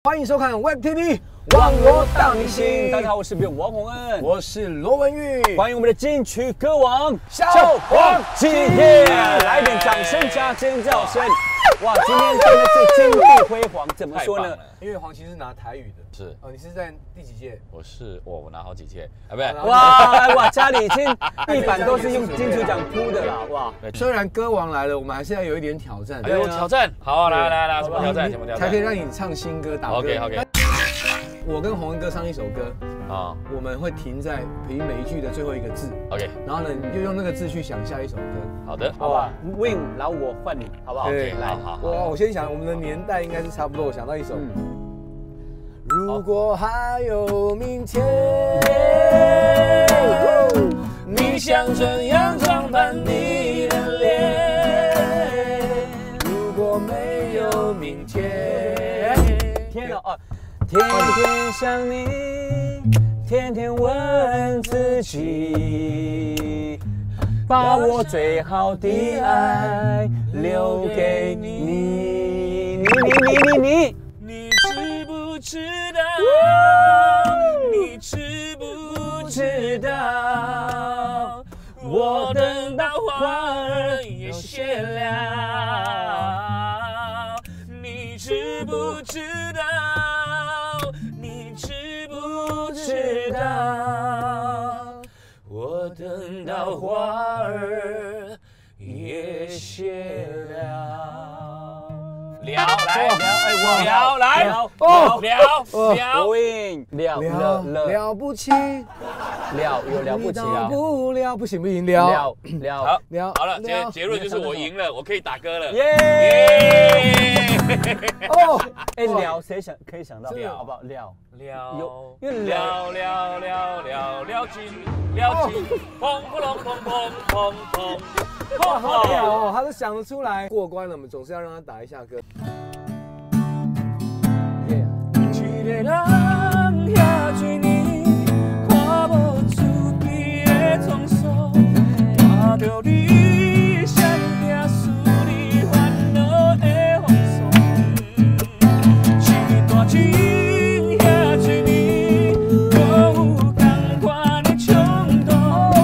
欢迎收看 Web TV 网罗大明星。 大家好，我是编王洪恩， 我是罗文玉， 欢迎我们的金曲歌王小黄今天来点掌声加尖叫声！哇，今天真的是金碧辉煌，怎么说呢？ 因为黄芪是拿台语的， 是哦，你是在第几届？ 我拿好几届啊，不是哇，家里已经地板都是用金曲奖铺的啦，哇！ 虽然歌王来了，我们还是要有一点挑战。 有挑战，好，来，什么挑战？什么挑战？ 才可以让你唱新歌打歌。 OK。 我跟洪恩哥唱一首歌啊， 我们会停在每一句的最后一个字 ，OK， 然后呢，你就用那个字去想下一首歌。 好的， 好吧 ，Win， 然后我换你，好不好？ 对， 来， 好。 我先想，我们的年代应该是差不多。我想到一首。如果还有明天，你想怎样装扮你的脸？如果没有明天， 天啊！天天想你，天天问自己，把我最好的爱留给你。你知不知道？你知不知道？我等到花儿也谢了。你知不知道？你知不知道？我等到花儿也谢了。聊不起，了不起啊！不行，聊好了，结论就是我赢了，我可以打歌了， 耶！哦，哎，聊谁可以想到？好不好？聊，因为聊尽，砰砰隆砰砰砰砰。 哇，好屌哦！他都想得出来，过关了，我们总是要让他打一下歌。一个人遐多年，看无自己的创伤，看着你闪电思你烦恼的风霜，一段情遐多年，我有同款的冲动。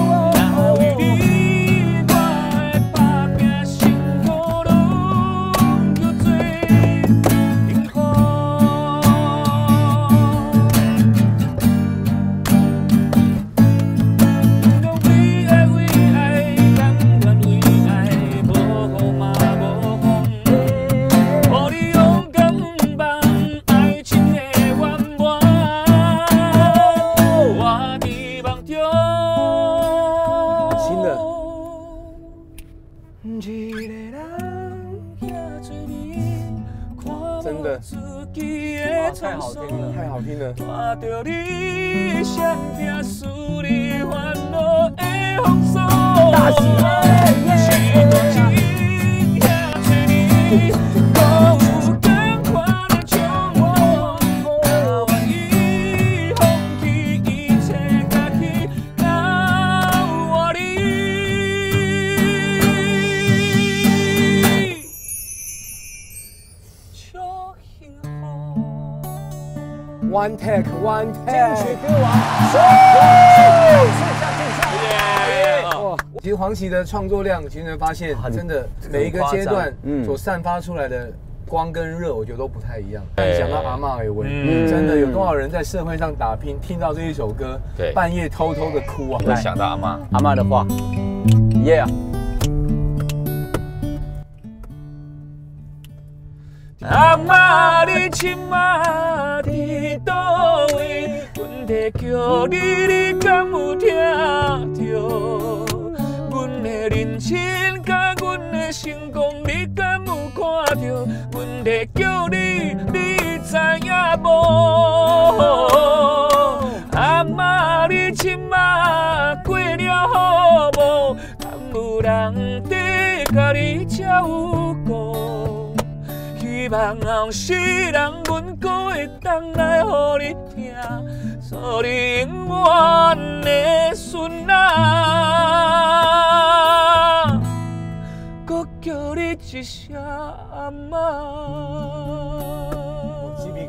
真的，太好听了！看着你闪电思你烦恼的风霜，大喜One take， 金曲歌王，其实黄芪的创作量，其实能发现，真的每一个阶段所散发出来的光跟热，我觉得都不太一样。想到阿嬷为文，真的有多少人在社会上打拼，听到这一首歌，半夜偷偷的哭啊！ 会想到阿嬷的话 ，Yeah。 阿嬷，你亲妈伫倒位？阮在叫你，你敢有听着？阮的认真甲阮的成功，你敢有看着？阮在叫你，你知影无？阿嬷，你亲妈过了好无？敢有人在甲你照顾？希望后世人阮搁会当来予你听，做你永远的孙仔，搁叫你一声阿嬷。鸡皮疙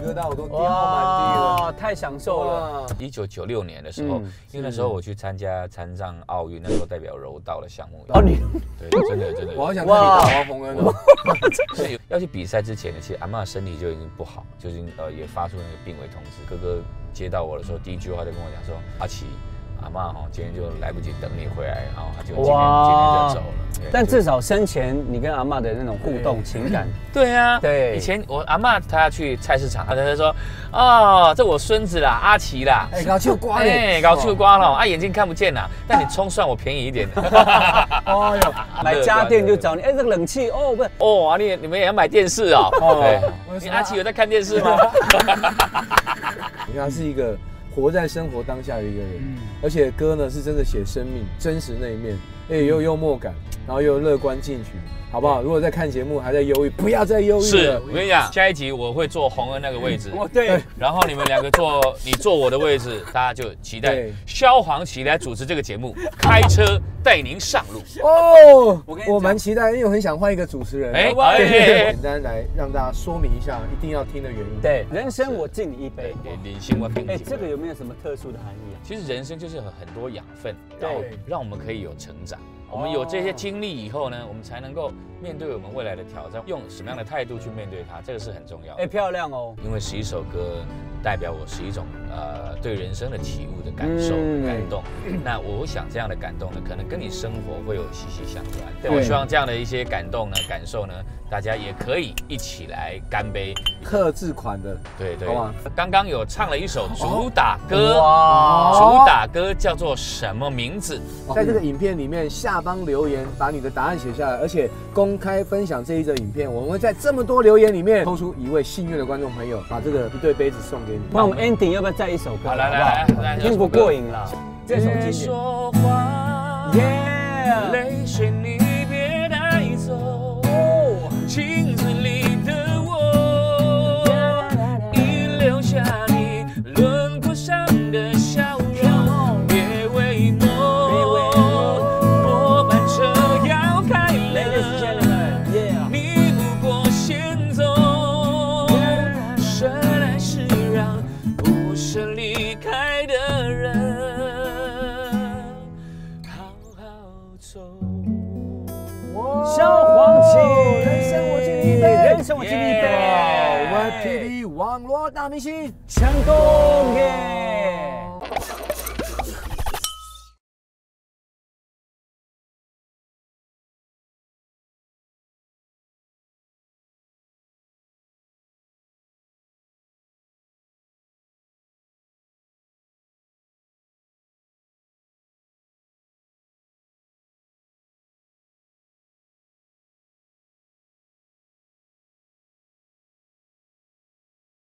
疙瘩，我都跌到满地了， 太享受了。 1996年的时候，因为那时候我去参加残障奥运，那时候代表柔道的项目。 哦，你对，真的， 我好想看你打王洪恩哦。 所以要去比赛之前呢，其实阿嬷身体就已经不好，就已经也发出那个病危通知。哥哥接到我的时候，第一句话就跟我讲说：“阿奇，阿嬷今天就来不及等你回来，然后他就今天就走了。” 但至少生前你跟阿嬷的那种互动情感， 对啊， 对。 以前我阿嬷她要去菜市场，她就说：“哦，这我孙子啦，阿奇啦， 搞秋瓜嘞， 搞秋瓜了，眼睛看不见啦，但你葱算我便宜一点。” 哎呦，买家电就找你，这个冷气哦不是哦，你们也要买电视啊？对，你阿奇有在看电视吗？ 你看他是一个活在生活当下的一个人，而且歌呢是真的写生命真实那一面，也有幽默感，然后又有乐观进取，好不好？如果在看节目还在忧郁，不要再忧郁了。 是，我跟你讲，下一集我会坐洪恩那个位置， 对， 然后你们两个你坐我的位置，大家就期待萧煌奇来主持这个节目，开车带您上路。 哦，我蛮期待，因为我很想换一个主持人。简单来让大家说明一下，一定要听的原因。 对，人生我敬你一杯， 人生我敬你一杯。 这个有没有什么特殊的含义啊？ 其实人生就是很多养分，然后让我们可以有成长。我们有这些经历以后呢，我们才能够面对我们未来的挑战，用什么样的态度去面对它，这个是很重要的。 漂亮哦！ 因为11首歌代表我是一种对人生的体悟的感受、感动。那我想这样的感动呢，可能跟你生活会有息息相关。我希望这样的一些感动呢、感受呢，大家也可以一起来干杯。 客制款的， 对， 好吧。 刚刚有唱了一首主打歌，主打歌叫做什么名字？ 在这个影片里面下方留言，把你的答案写下来，而且公开分享这一则影片。我们会在这么多留言里面抽出一位幸运的观众朋友，把这个一对杯子送给你。 那我们 ending 要不要再一首歌？ 来， 听不过瘾了。这首经说话，泪水你别带走，镜子里的我，已留下你轮廓上的笑容，别为梦，末班车要开了，你不过先走，生来是让不是离开的人好好走。 萧煌奇， 人生我敬你一杯， 人生我敬你一杯。 我 TV 网络大明星成功耶！